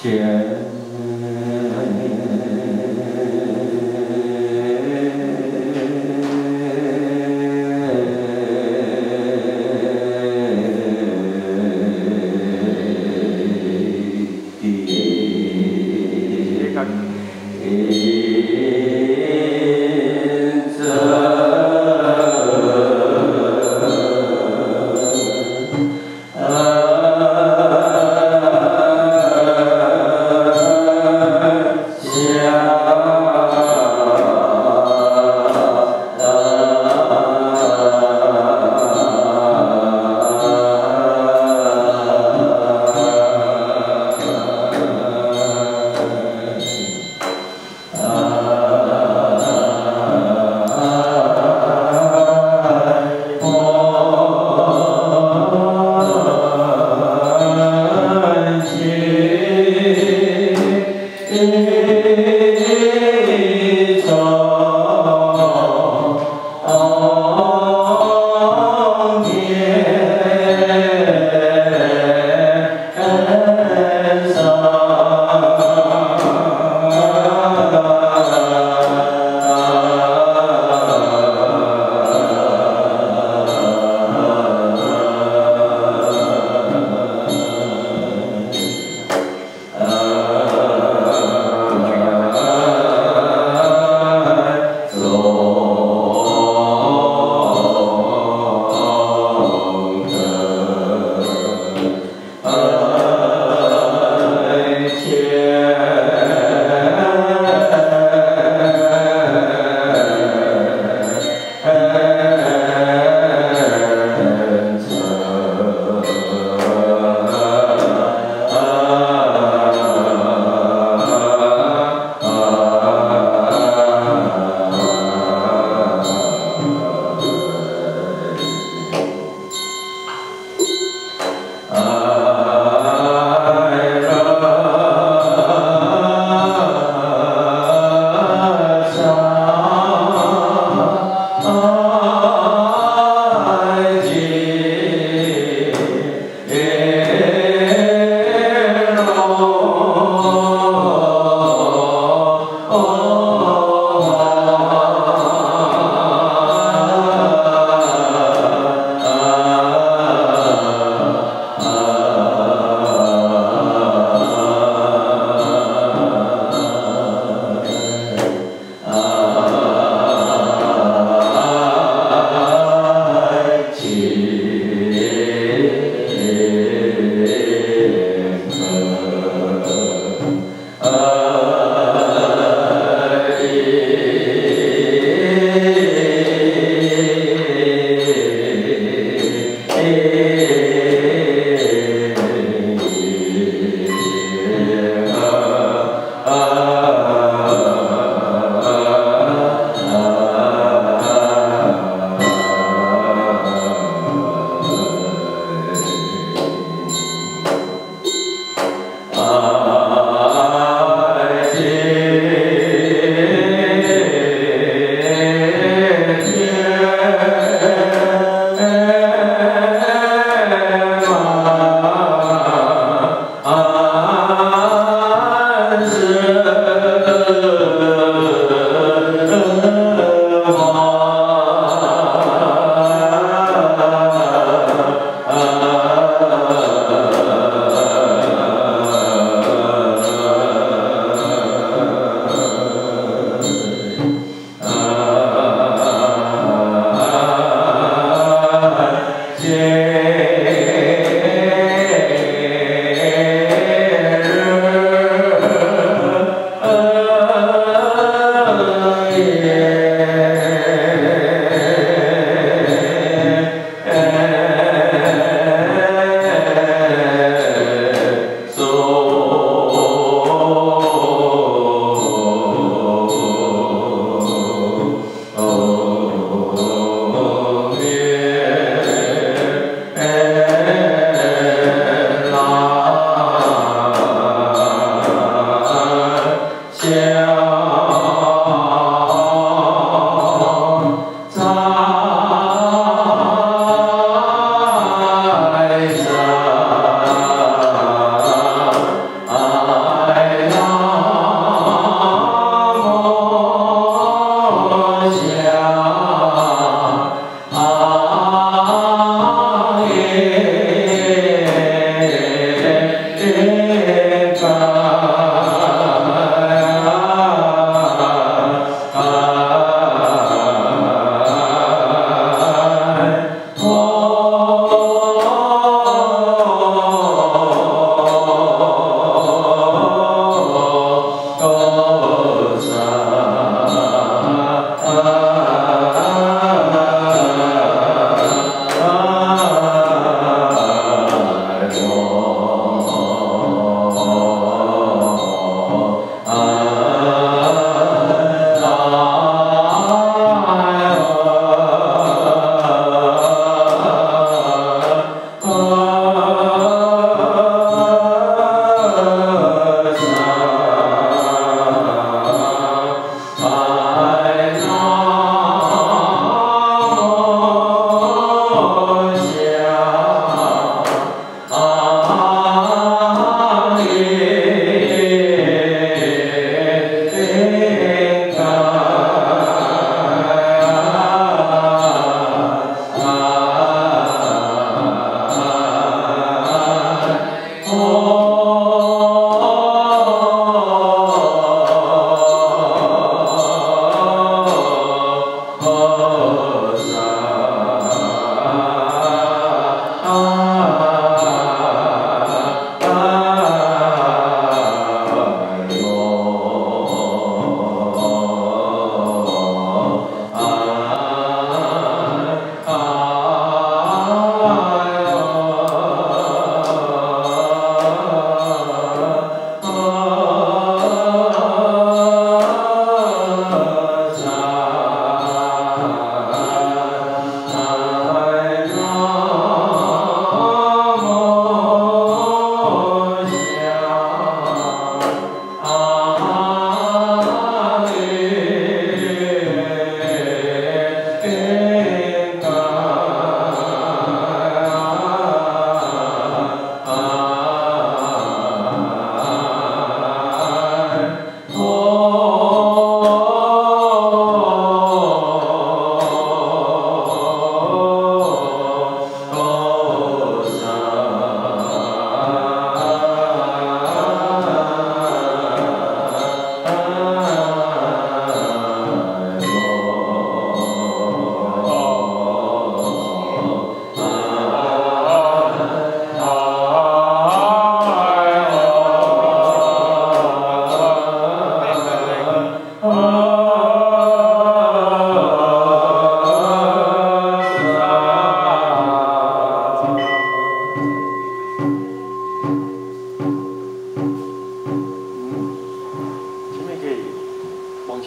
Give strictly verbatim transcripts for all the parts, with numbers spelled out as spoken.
啊。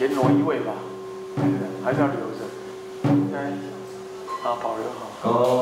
田螺一味吧，还是要留着，应该啊保留好。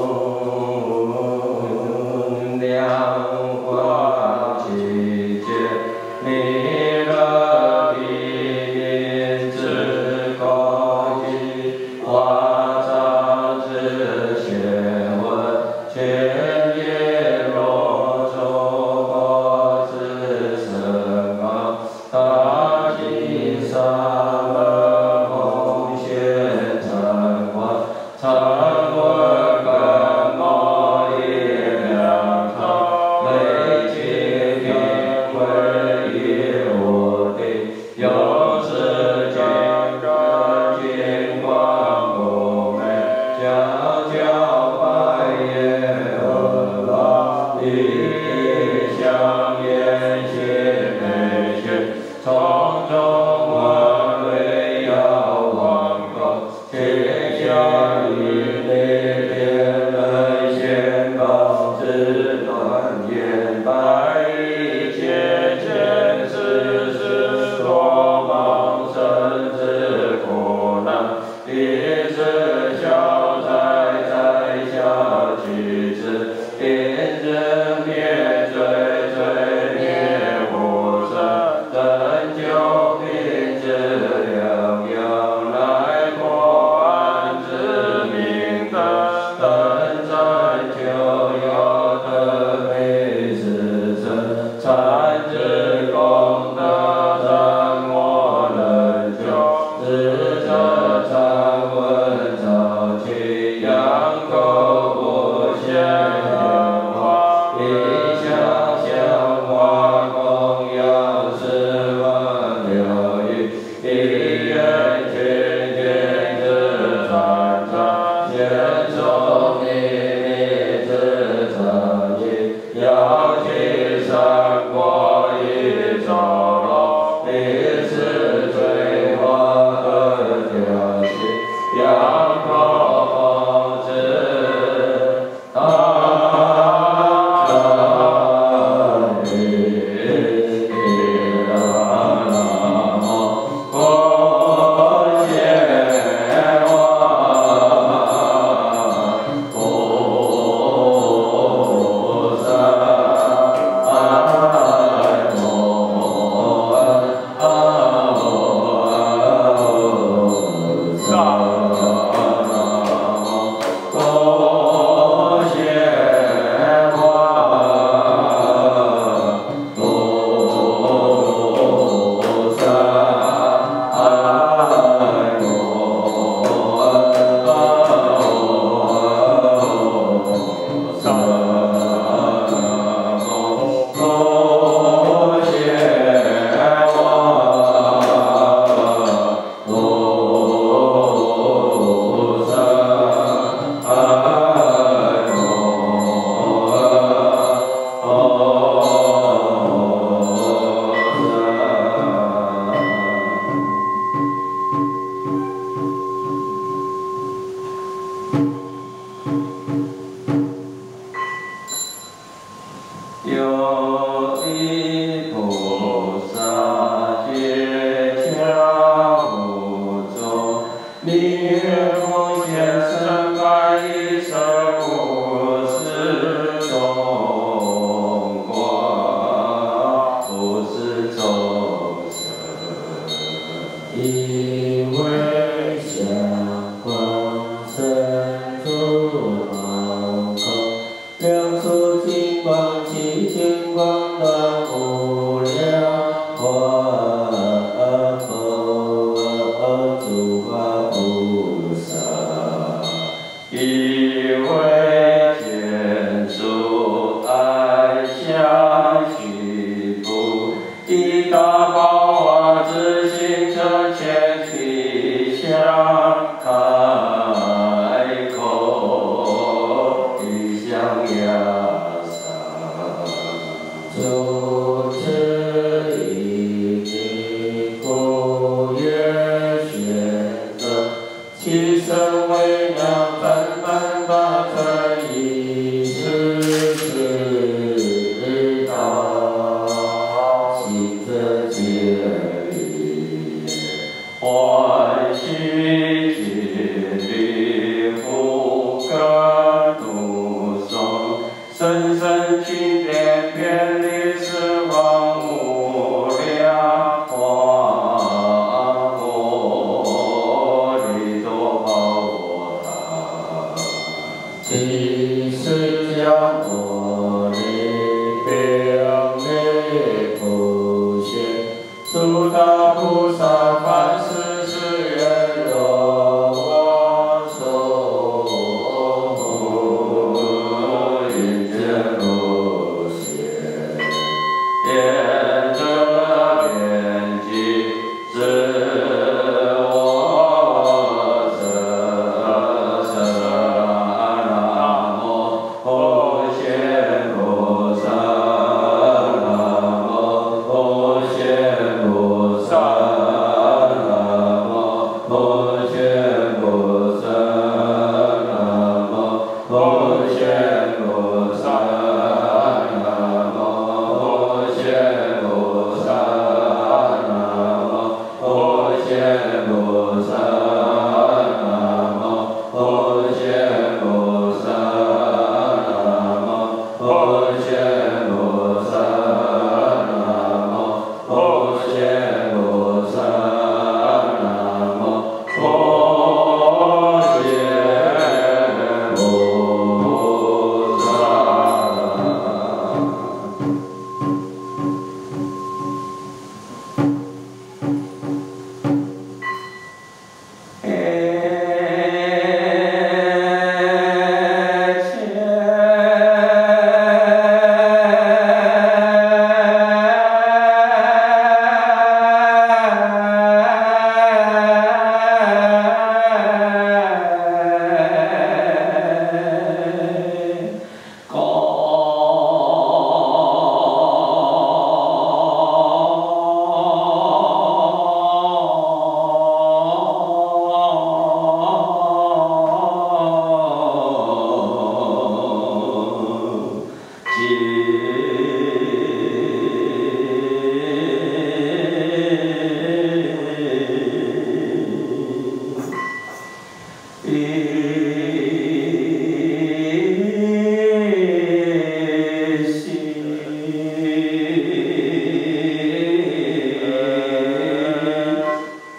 供养花期间，弥勒地之高级，华藏之显文，千叶罗周华之神王，大金萨门红显禅光，禅文根毛叶两场，累积定慧业我定，有时间根金光公美，将教百业恶老，一一相言心内学，从中万类要往高，天下一类天人仙高之断言，百亿千千世世多忙生之苦难，一世消灾灾下去之，因人灭罪罪灭我。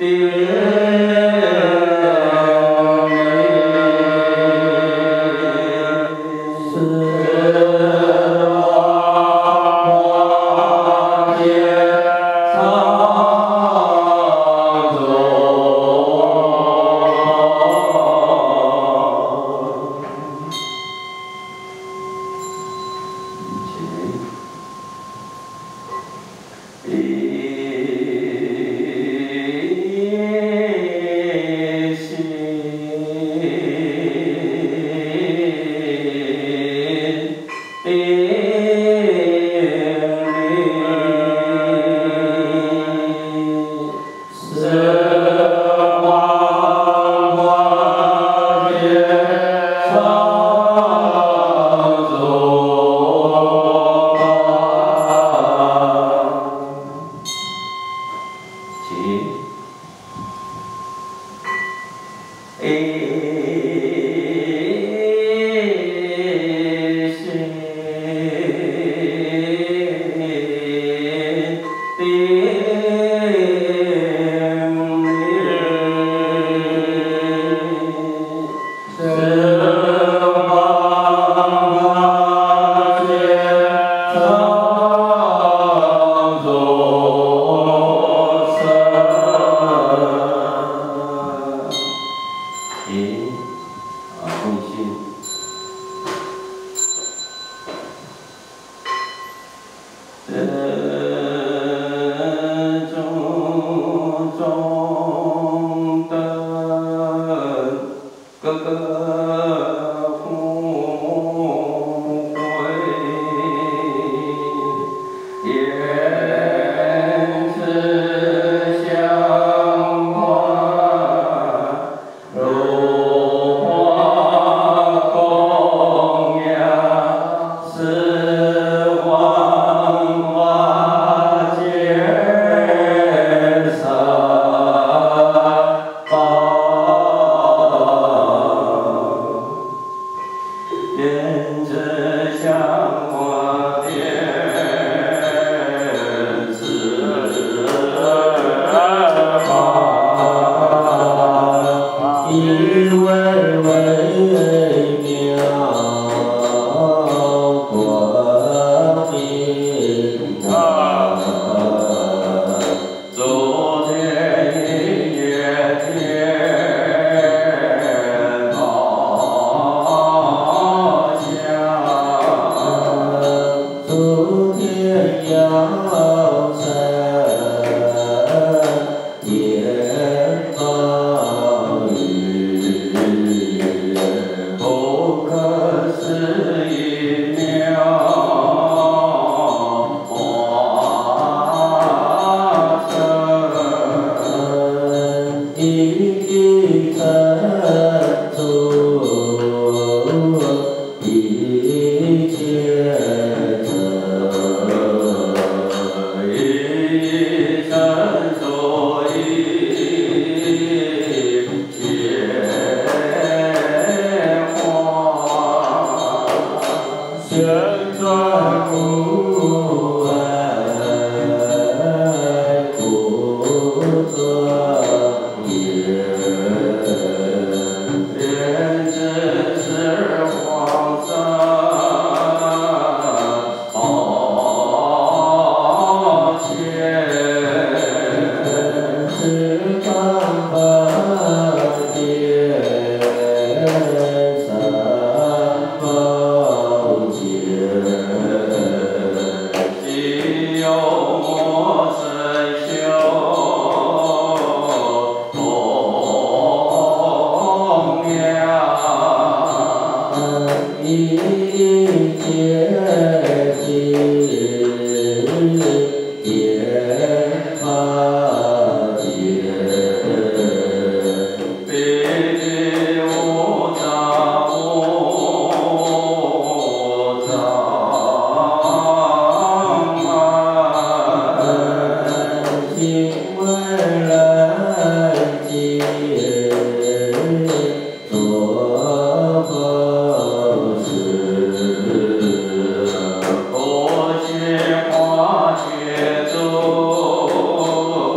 花却走。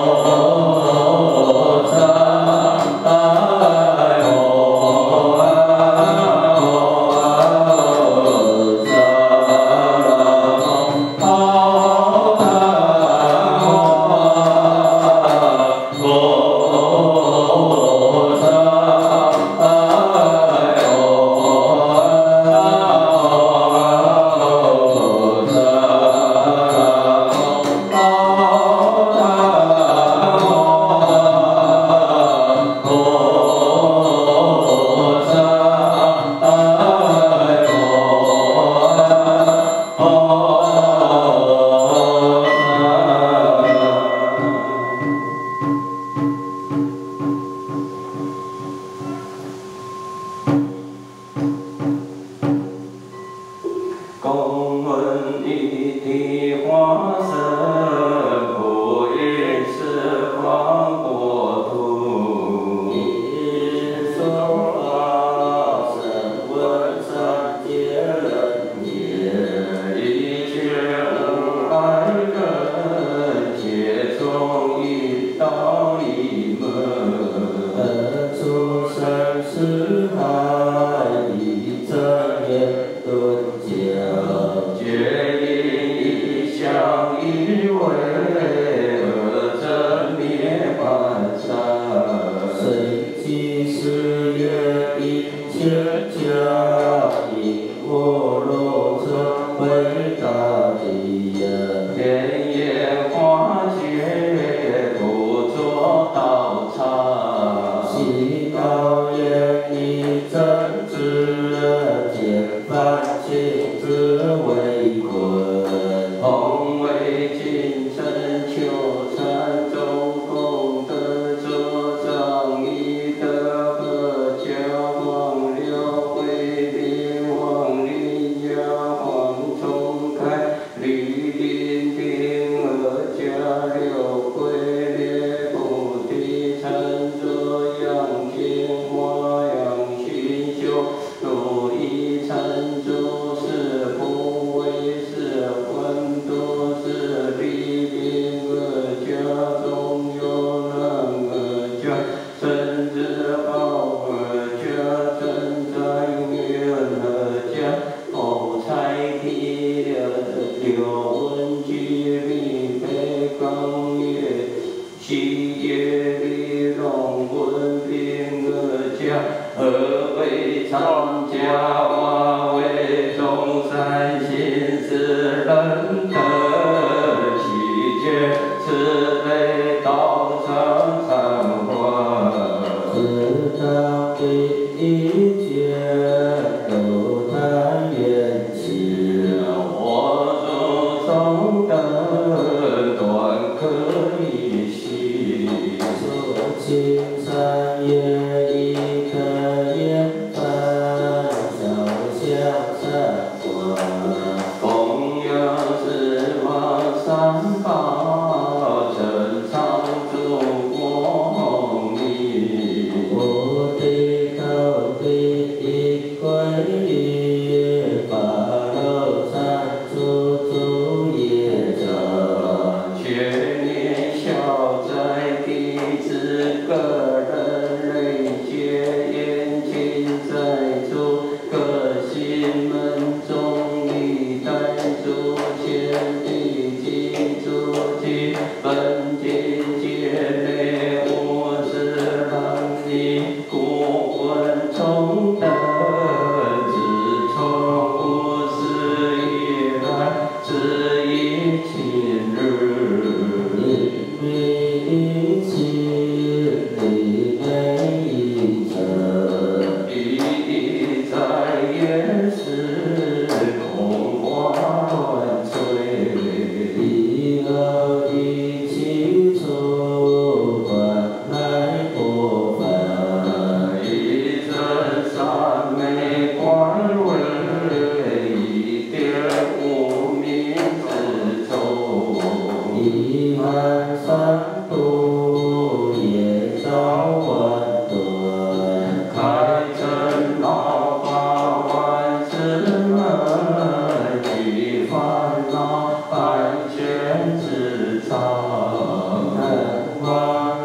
全年消灾地，自个人类。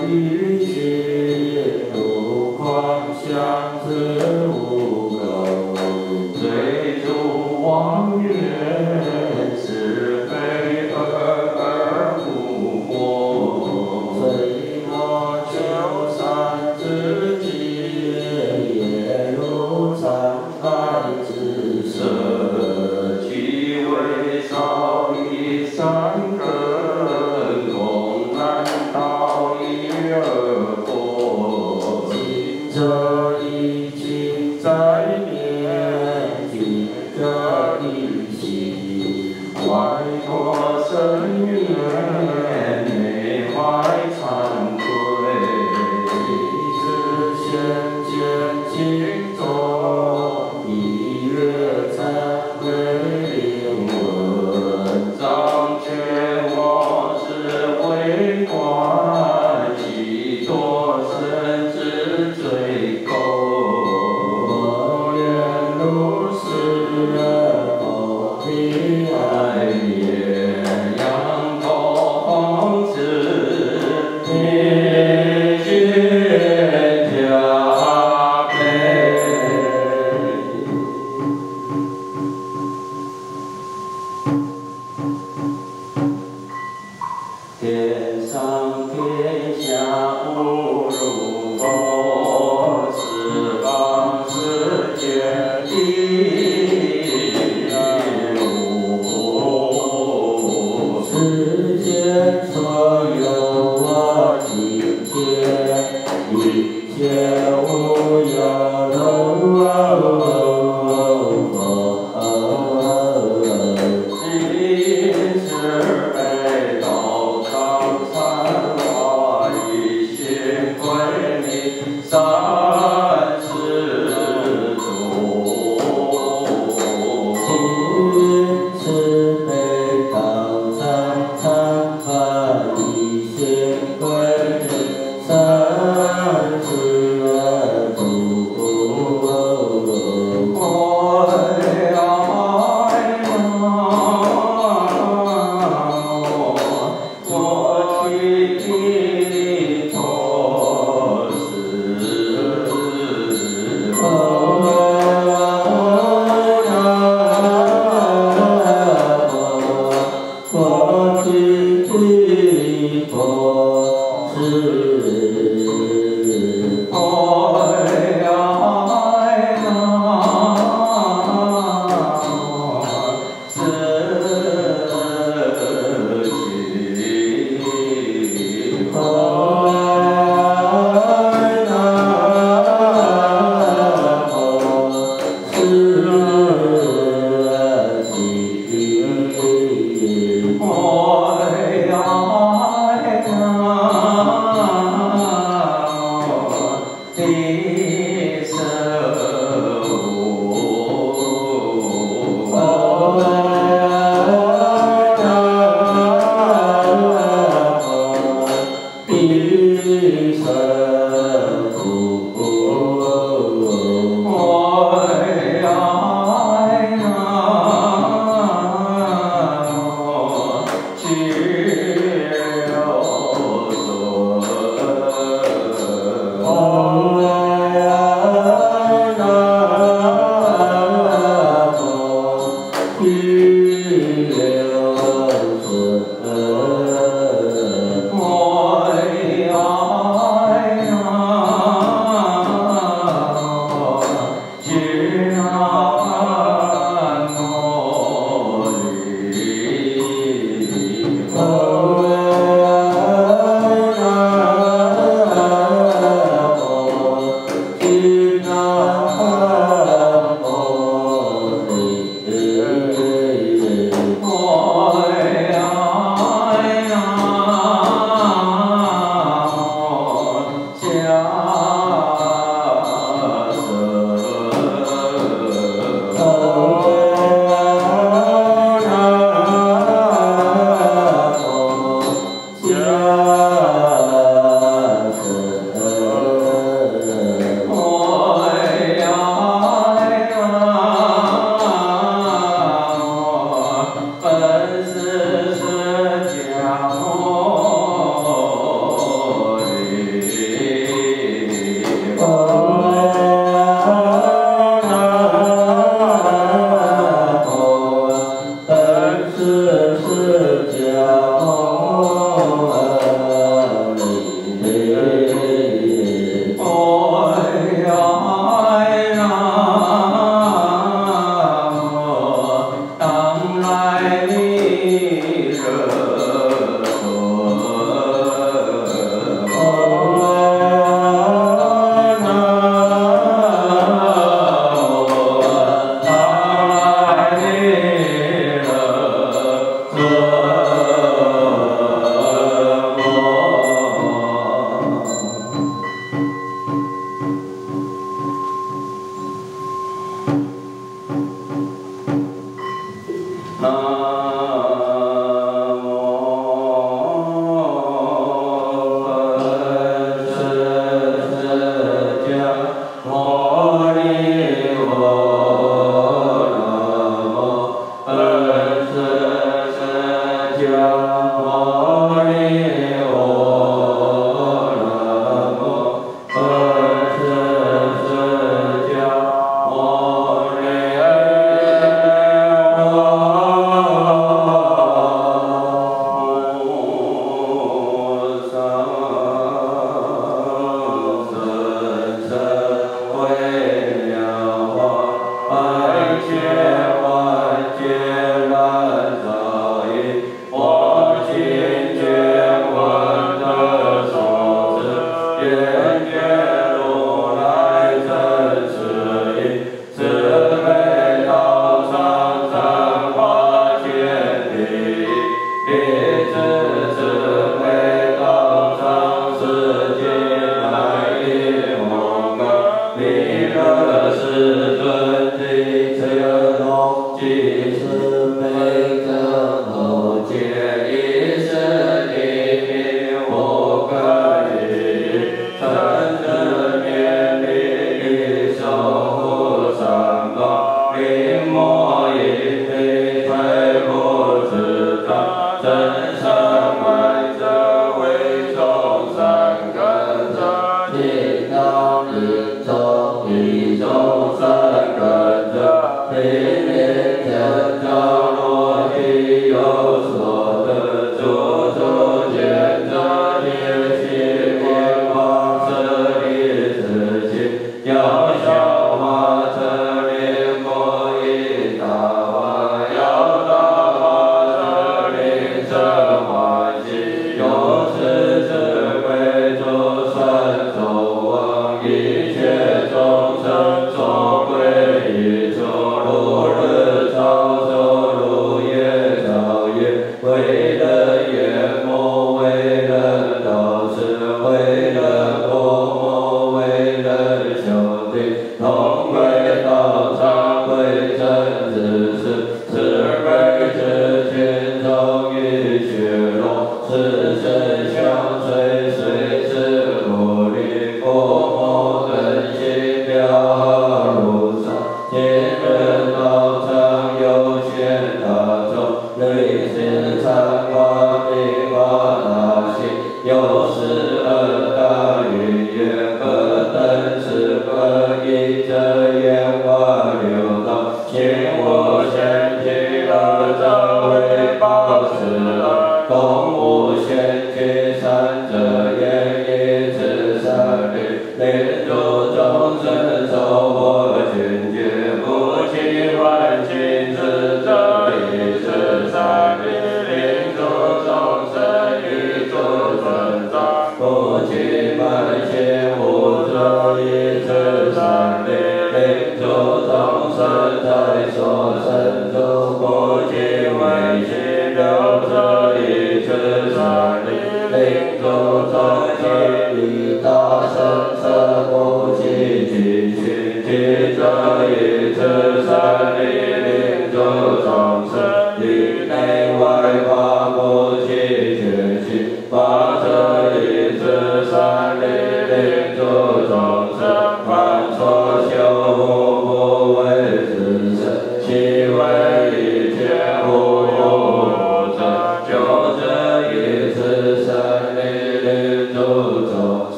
一切有光相知无垢，追逐妄缘是非而无果，随我求善之己，也如善财之舍，即为少一善根，共难道一而果。行者一心在面，行者一心外脱深渊，内怀惭愧。一知先见经中，一月忏悔灵魂，张觉我是为观，其多生之罪垢。我愿如是佛彼爱也，仰头弘之，灭绝加倍。天上天下无如佛，十方世界第如佛。世间所有我境界，一切无有漏今世被道场参化，一心归命三世主。今世被道场参化，一心归命三世主。我爱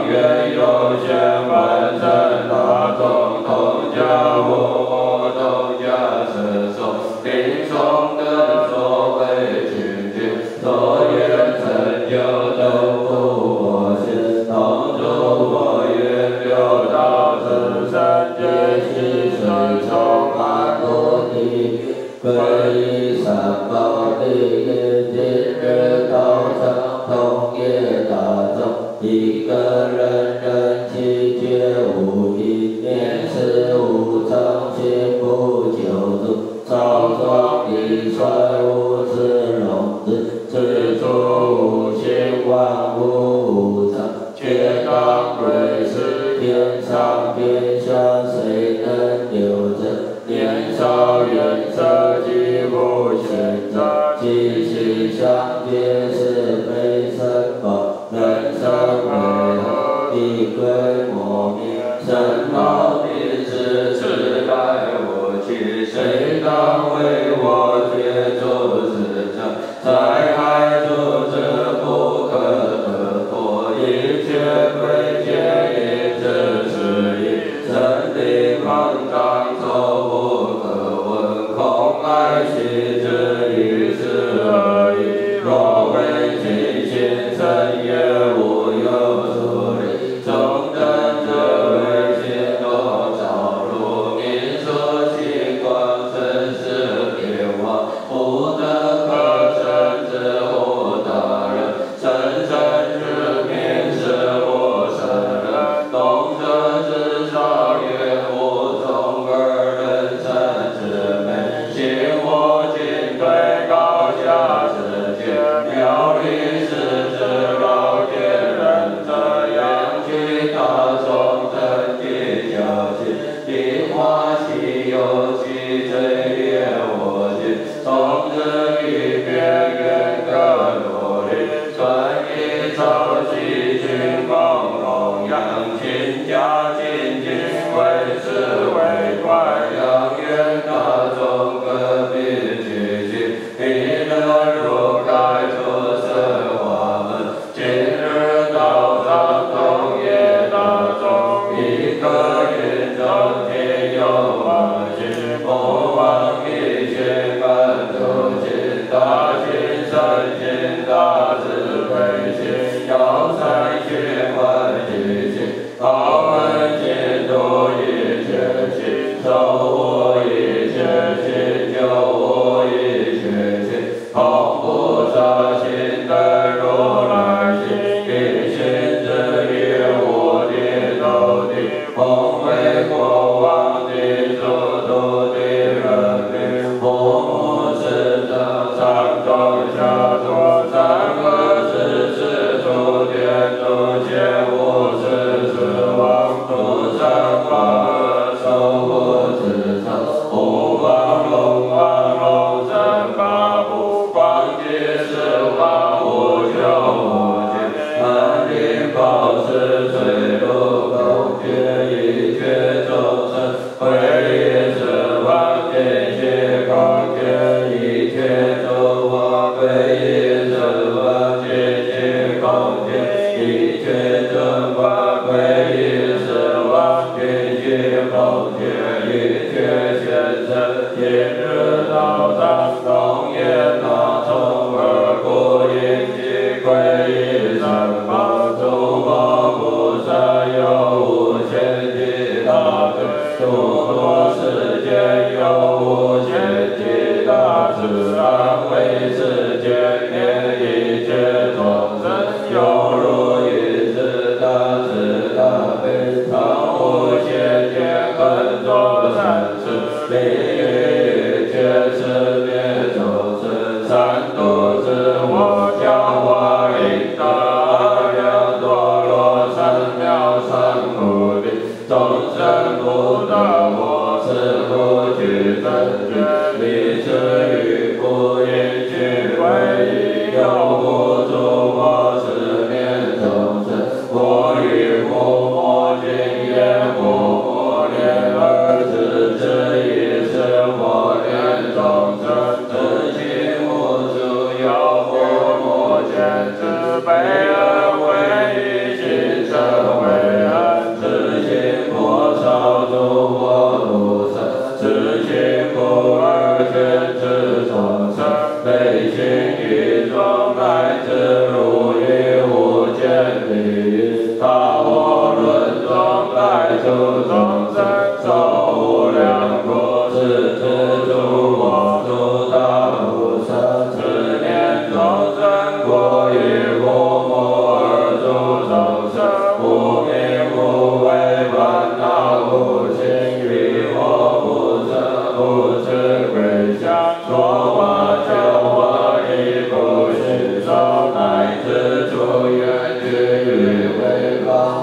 愿有权完成大众同家我同家神颂，听诵跟所谓群居，所愿成就都不我先，同祝我愿六道众生皆是水充满土地，皈依三宝利业今日道场同业大众，一个人人气绝无一，年事无常心不久住，少壮力衰无自容止，自助无情万物无常，却当归是天上天下谁能留着？年少远色既不选择，既喜相别是非什么？人生为何必归磨灭？什么名是自来我去？谁当为我决出此生？在海处之不可得脱，一切归结因之是因，真理膨胀周不可闻，空爱惜之于是而已。若为其心真也无有所理，众等之为心多少路，民所习惯生死变化，不得可生之乎大人，生生之命是我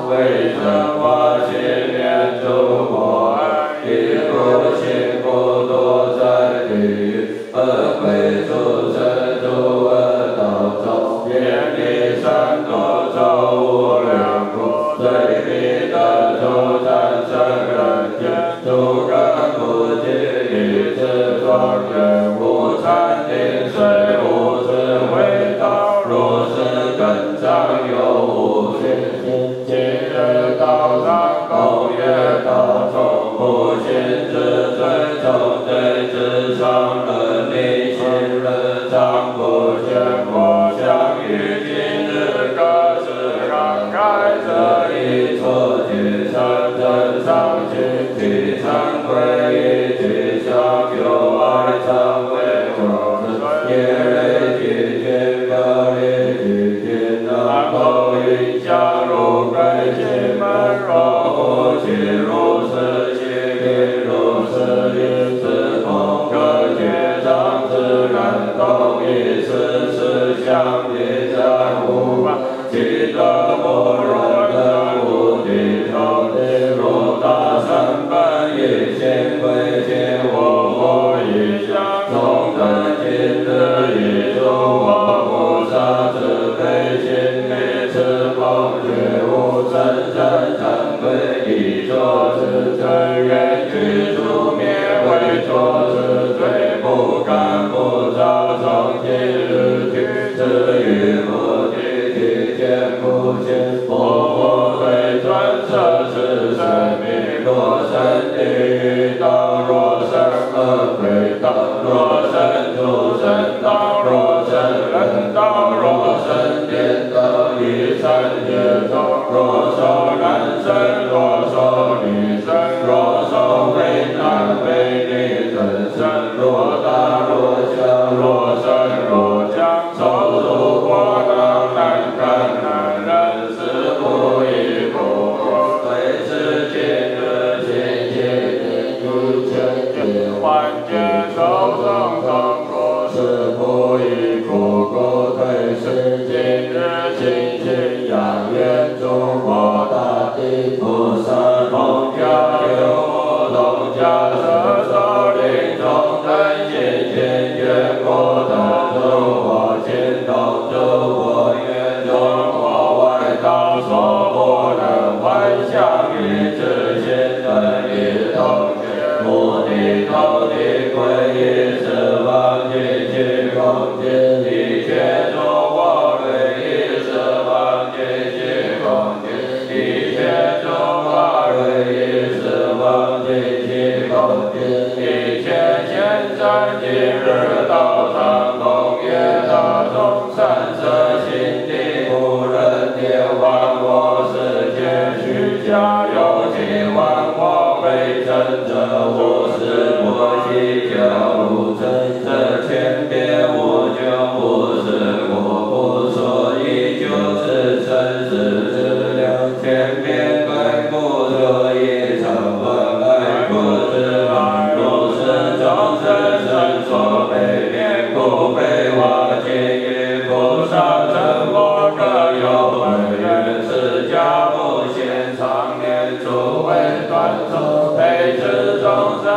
为生我心念诸佛，一不辛苦多在地狱，恶鬼畜生诸恶道中，业力三多周无量苦，罪彼得诸战胜人间，诸根不净一切庄严，无禅定水无智慧道，若是根长有无心心，今日道上共业道中，无心之罪重罪之上，能力心人常不见我相于今日各自慷慨这一错觉上真上心去惭愧一句相有爱惭愧我们业类俱尽各类俱尽南无云香如归心门若无其如是心灵如是因此空各觉上自然动一时是相应在无其德不若人无地中地如大三本一心归心无无一相从等今日一诸佛菩萨慈悲心力持空觉无真真惭愧一作之罪愿具诸灭为作之罪不敢不造从今日去至于目的体见不见佛不会转摄是生命若生地狱道若生恶鬼道若生畜生道若生人道若生颠倒一三界中若受男生若受女生若受为男为女人生若大若小若生若将受诸波当难堪难忍是不亦不过虽是今日今夜一切皆幻觉受生痛苦是不亦不过虽是今日今心仰愿诸佛大地菩萨同家有同家舍受领众等心心愿果等诸佛心动诸佛愿中国外道所不能幻想于之心等一同觉目的头的归一十方尽尽空尽一切诸佛归一十方尽尽空尽一切诸法归一十方尽尽空尽一切现在今日道场共业大众三色心地无人天万我世界虚假有其万我为真者无是我悉教无真者千遍无穷无是我不所以就是真实之量千遍归不所以成分爱不知爱如是众生生所被灭故被化尽于菩萨成佛各有本愿释迦无限常念诸位断手培持众生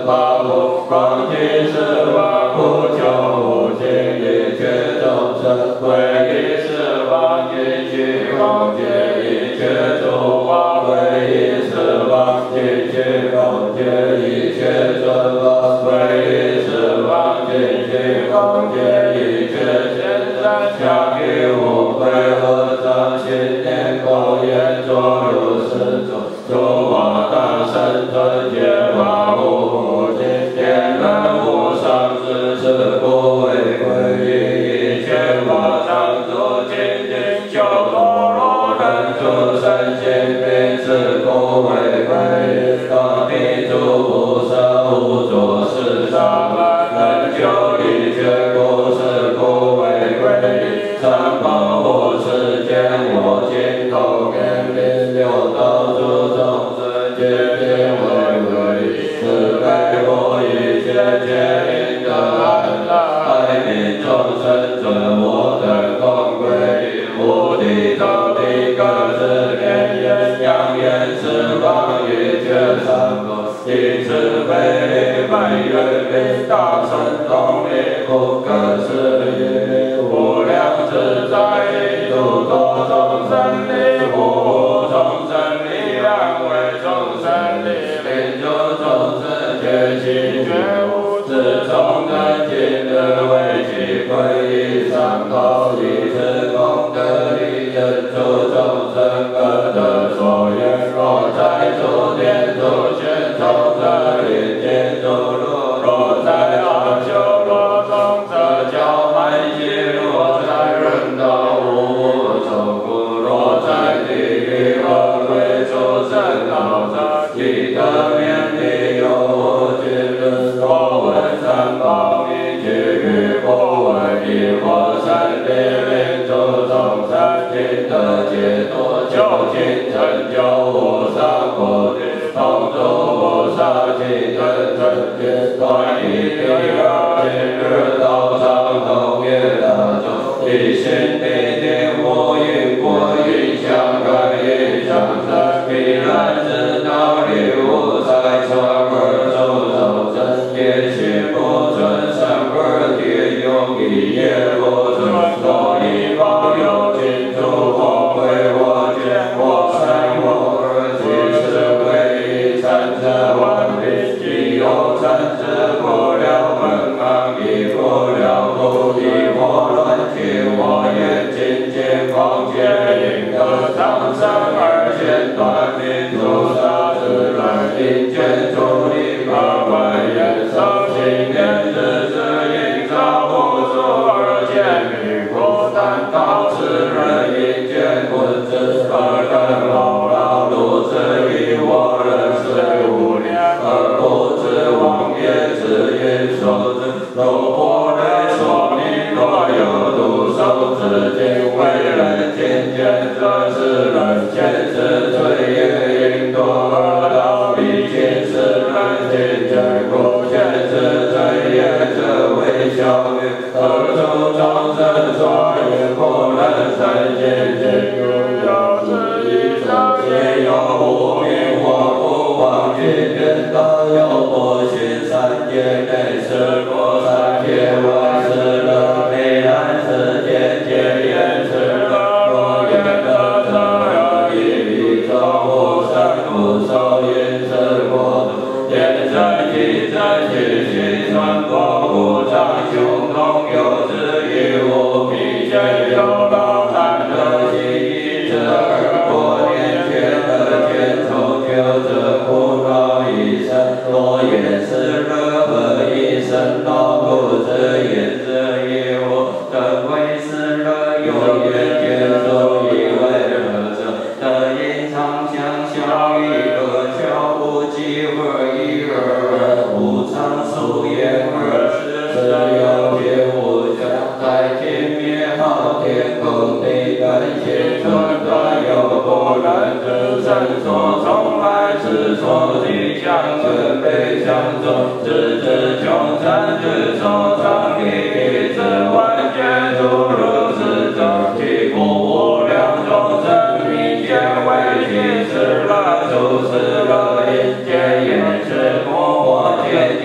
十八无光即十八无求无尽一切众生归依十八尽虚空界一切诸法归依十八尽虚空界一切诸法归依十八尽虚空界一切现在相依无愧合掌心念口言作如是种诸法大圣尊皆法无不尽天人无上知是故为归依一切法常住精进修陀罗人诸生心病是故为归依大地诸菩萨无作是沙门能救离觉故是故为归依三宝无世间我今头面临六道诸众生皆皆为归依是该我一切皆应得安乐爱民众生准我等共归依无地藏地各自念言扬言十方一切三宝以慈悲力满愿力大乘动力不可思议无量自在力度多众生力护众生力安慰众生力令诸众生觉悉觉悟自从根今日为其归依三宝以此功德力人诸众生各得所愿若在诸天诸玄众则临天诸路若在阿修罗中则较满心若在人道无无众苦若在地狱恶鬼畜生道则即得免地有无尽日若闻三宝名句语不闻一或三地令诸众生尽得解脱究竟成就无上菩提同诸菩萨即真正解脱一第二今日道场同业大众一心必定无因果因相感应相生必然知道理无在传而诸众生业心不存善而皆用一业不存所以报有尽诸佛归我见我善我而即是归依三者万品即有三者不了门行亦不了路亦不乱去我眼境界光界应得长生而现断命诸杀之人因见诸力而万言受心念之之应照无数而见彼不但道之人因见棍之而等劳劳碌之以我人虽无念而不知妄业之因受之若不能说明若有度受之今为人见见则是人见是罪业因多而道必尽是人见见故见是罪业者为消灭而诸众生所愿不能生见见有有之一者皆有无明或不忘记颠倒有不信三界内是佛三界外是乐内安世界皆言是乐若言得者有一比众无生不受因是国土言真即真即心传播无常胸中有之一无明见有老贪得心一者而过年见得见从求者苦恼一生若言是乐何一生恼不知言之一无等为是乐有言见受以为乐者得因常相相与乐巧不及而一而无常数言而是是有别无相在天灭好天空地感谢存断有不能知生所从来是所即相存非相中知之穷山之所藏地彼之万劫诸如是者其故无量众生民间为其是乐诸是乐因见言是故我见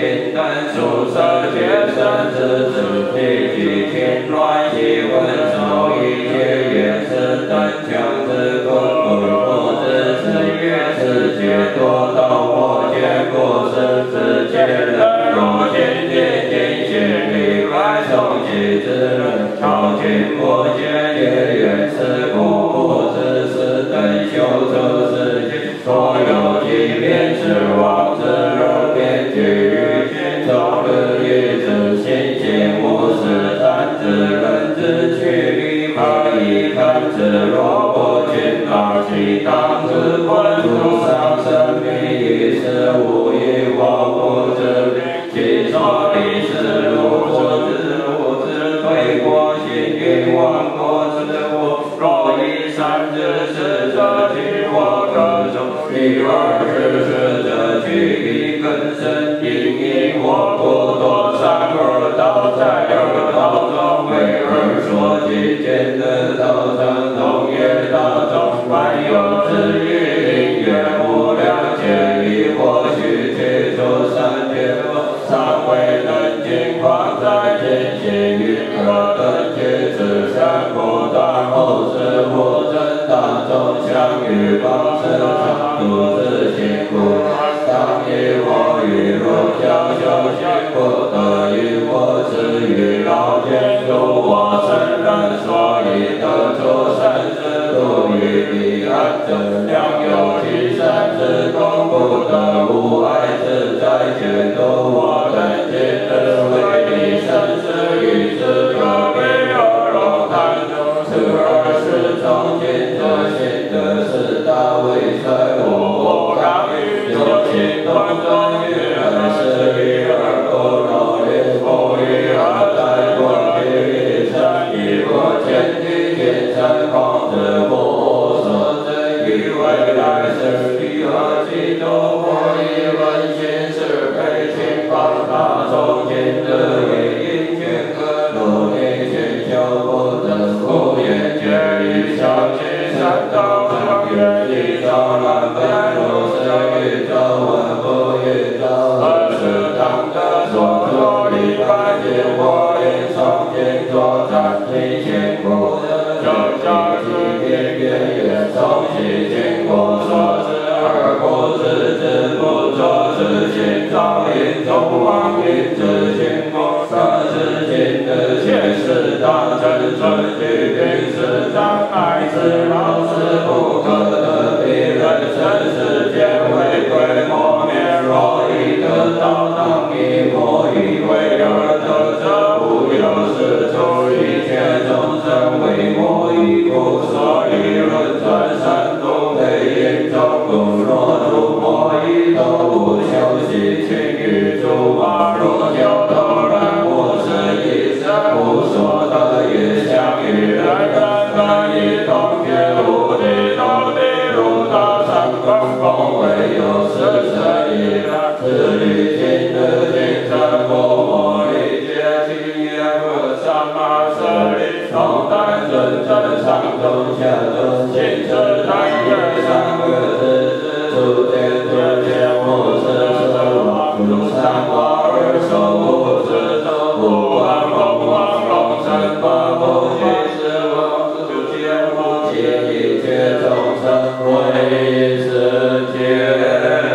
自若不勤劳，其当自困住上生命，一时无益，我不知病，其所必是如所知，如知退过心因，忘过自我。若以善知识者，其我可中；以二知识者，其一根深因因。我不多善恶道，在恶道中为二说其见的道场，同业道中万有之因缘无量劫，亦或许切出三界恶，尚未能尽况在见行云何等觉知善不断，后世不真大众相与报身常独自辛苦，当以我与如教修行不得于我之于老天助我圣人，所以得出生死度于彼岸，真良有其善之功，不得无碍自在解脱我等今日为你生死与之可悲而容贪中，是二世中尽者心得是大为衰我刚于有情动中于二世于二不容列不于二代过去一生以我前提见成空之无所真于未来世彼何其中我以问心是非情放大众今日为因缘各路内见修不得故言绝于小心善道上愿以照南本如是宇宙万不宇宙二是当得所作一般见我因从见作战体现故就教之边边缘从其经过所知而不知之不作之心造因中妄因之心故可知今日现世大真纯具并是障碍之老是不可得彼人生世间为归磨灭若已得道当以莫以为而得者无有是处一切众生为莫以故所以论转三途为因中故若入莫以都无休息情欲诸法若有头然无是一生无所得也相与人人可以同觉无地都地如道上空空唯有是神一然自律今日今生不莫理解其业不上马舍利从单尊真上中下中心之单月上个日之诸天之天无是舍王如上花而手无知周不安凤凰龙神法不其是王主天无其一切众生为世界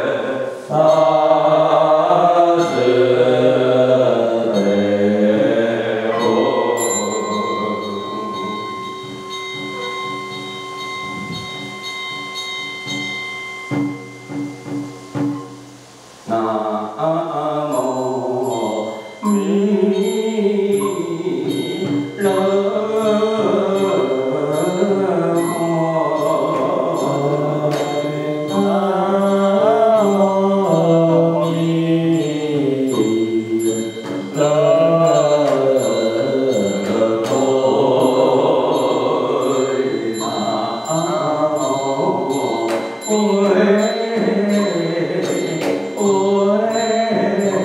大慈悲护。南无弥勒佛，南无弥勒佛，南无。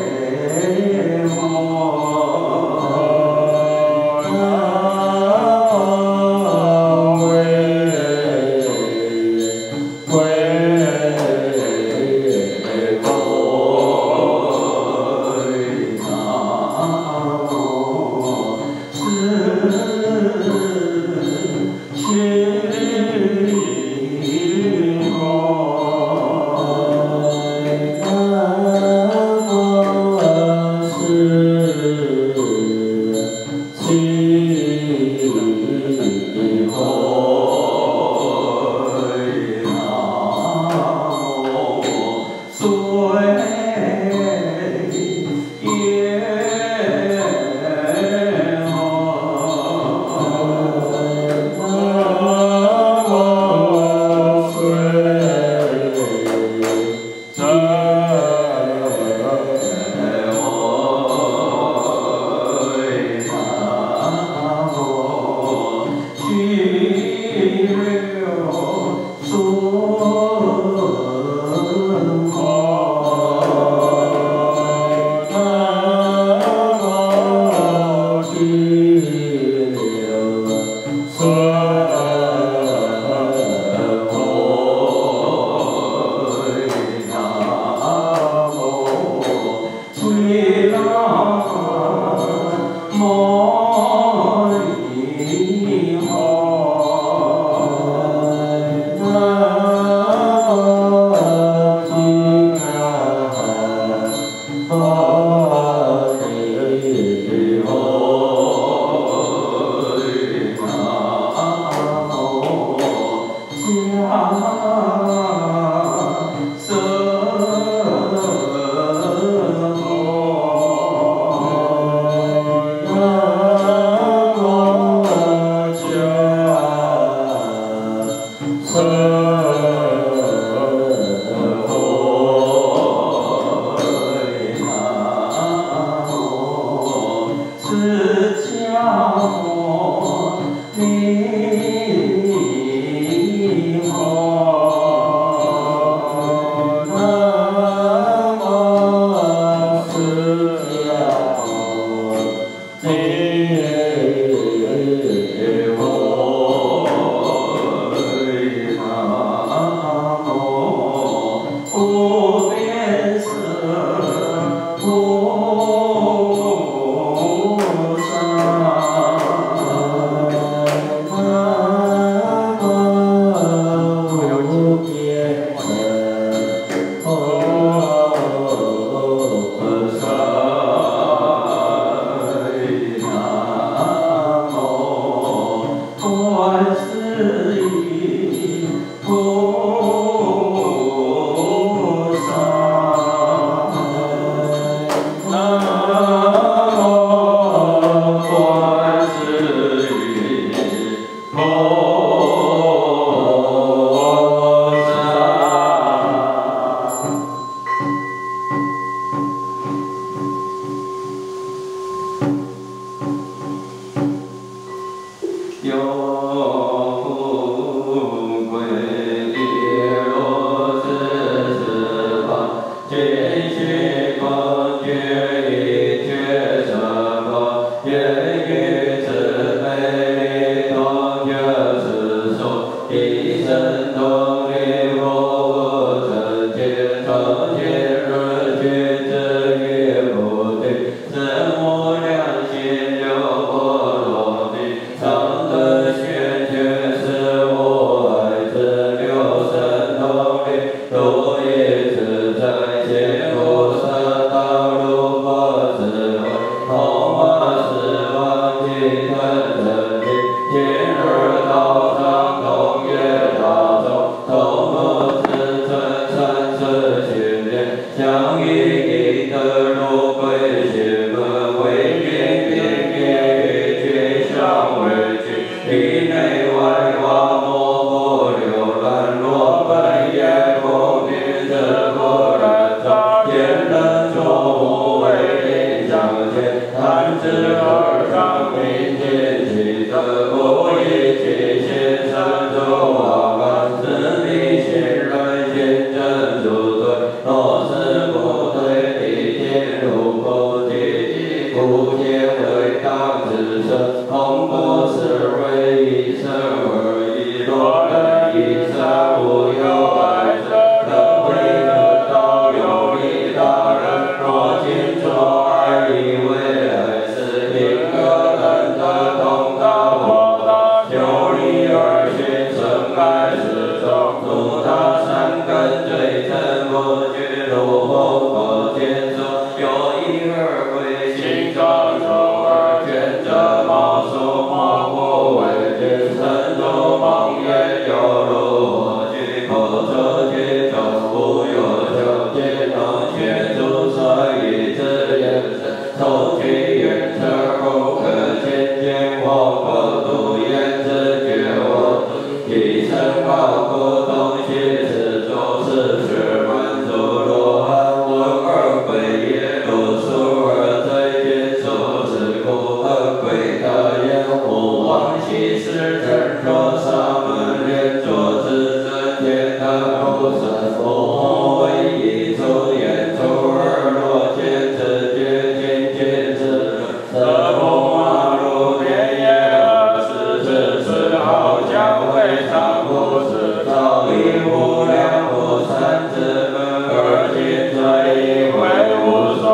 无所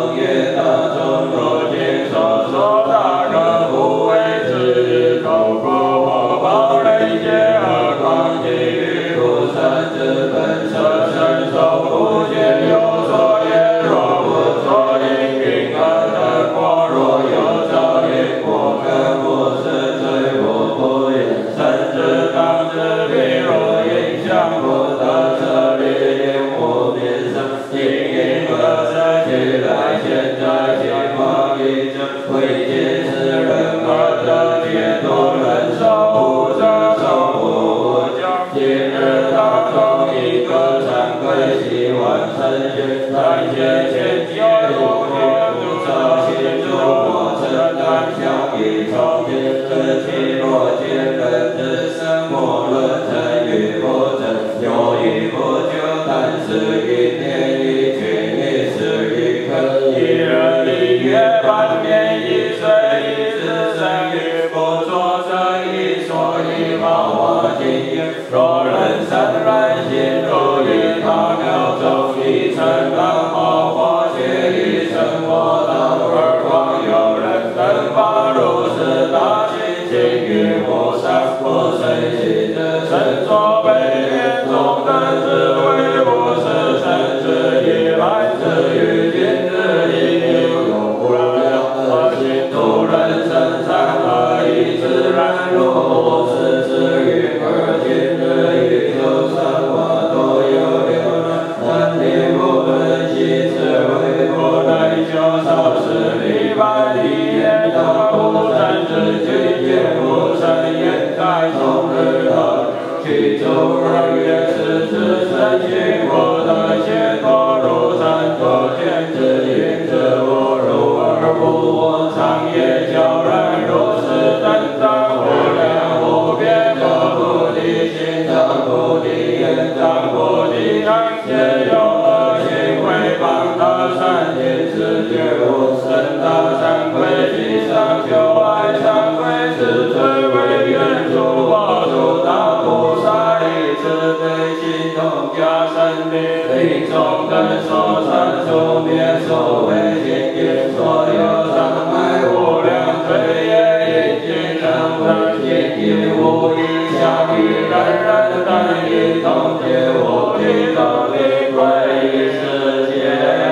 中业大众若见所说大人无为之透过我报人间而光给予菩萨之本色身受不见有所言若不作因云而得果若有造业果根不是罪我不言三之当之彼若影响不得舍利因无变相因因何生起来现在显化一真为见世人而得解脱人受无者受无将今日当中一个惭愧喜欢成全三界千劫无天无少心诸我承担相依从天之气若见人之身莫论成与不成有与不就但是一念一群一时一刻一日一月半年一岁一日生与不作生一所以貌化经验若人善然心如与他鸟中一尘浪貌化且一生活道而光有人能发如是大心经与无上不生心之身所悲念中的智慧无是生之以来之于今日已有无量的心度人生善恶以自然如无是之云而今日宇宙生活都有流乱但念不能息此为不能修少时礼拜礼言道无善之境界无生言在从日头去诸二月是之身心不得解脱如山作见之云之无如而不我长夜悄然如是等当无量无边的菩提心当菩提言当菩提当皆有恶行毁谤他善言是觉无生大忏悔其上求爱忏悔是罪为愿诸我诸大菩萨以慈悲心同加身力令众等所传出灭所谓经典所有障碍无量罪业因今生分心因无影响于人人等一同解无力动力归世界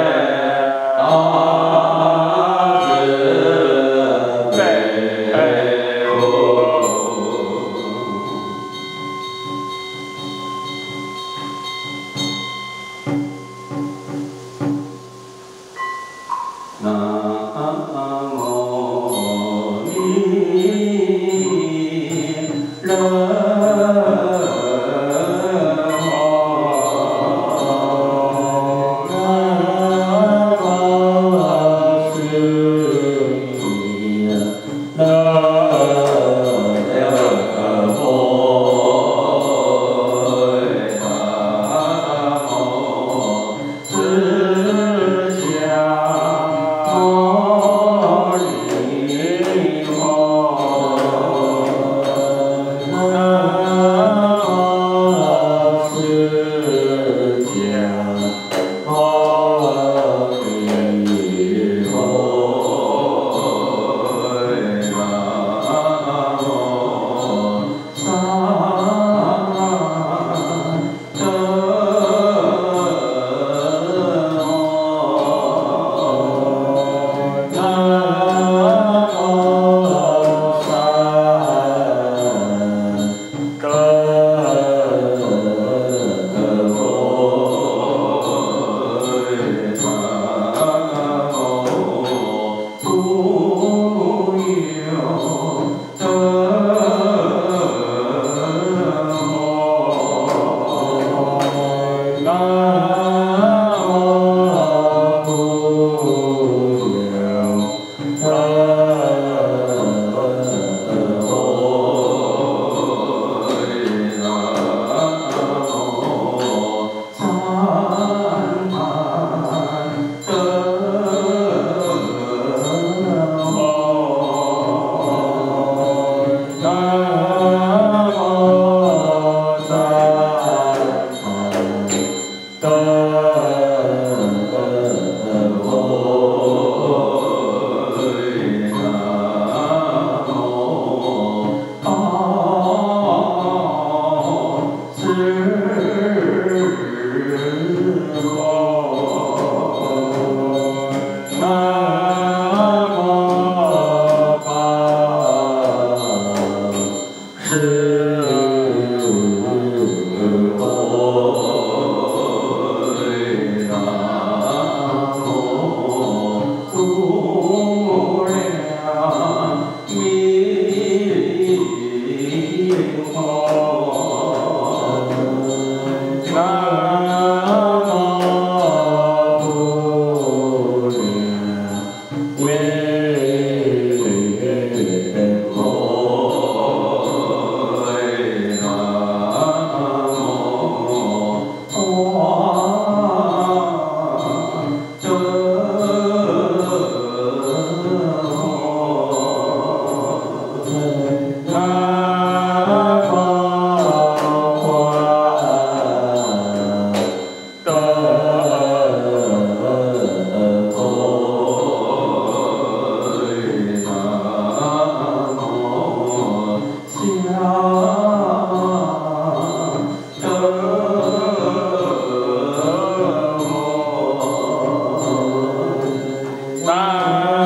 大慈悲无南无弥勒哦南